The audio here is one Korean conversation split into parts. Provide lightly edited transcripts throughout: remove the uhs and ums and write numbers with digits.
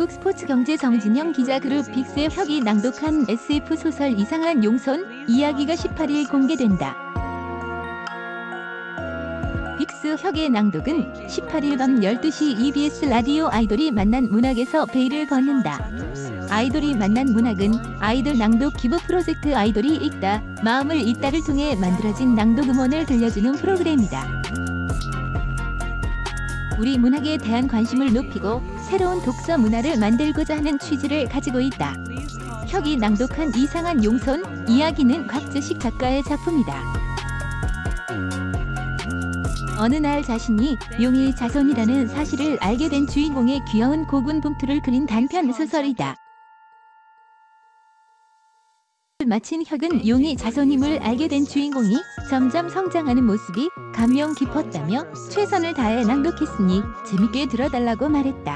한국 스포츠경제 정진영 기자 그룹 빅스의 혁이 낭독한 SF 소설 이상한 용손 이야기가 18일 공개된다. 빅스 혁의 낭독은 18일 밤 12시 EBS 라디오 아이돌이 만난 문학에서 베일을 벗는다. 아이돌이 만난 문학은 아이돌 낭독 기부 프로젝트 아이돌이 읽다, 마음을 읽다를 통해 만들어진 낭독 음원을 들려주는 프로그램이다. 우리 문학에 대한 관심을 높이고 새로운 독서 문화를 만들고자 하는 취지를 가지고 있다. 혁이 낭독한 이상한 용손 이야기는 곽재식 작가의 작품이다. 어느 날 자신이 용의 자손이라는 사실을 알게 된 주인공의 귀여운 고군분투를 그린 단편 소설이다. 마친 혁은 용의 자손임을 알게 된 주인공이 점점 성장하는 모습이 감명 깊었다며 최선을 다해 낭독했으니 재밌게 들어달라고 말했다.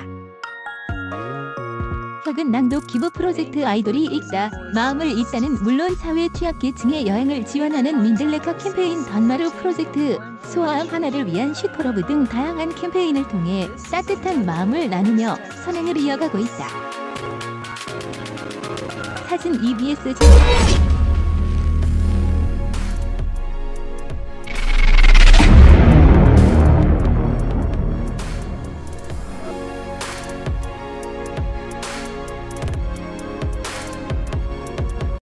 혁은 낭독 기부 프로젝트 아이돌이 읽다, 마음을 읽다는 물론 사회 취약계층의 여행을 지원하는 민들레커 캠페인 던마루 프로젝트, 소아암 하나를 위한 슈퍼러브 등 다양한 캠페인을 통해 따뜻한 마음을 나누며 선행을 이어가고 있다. 사진 EBS 제작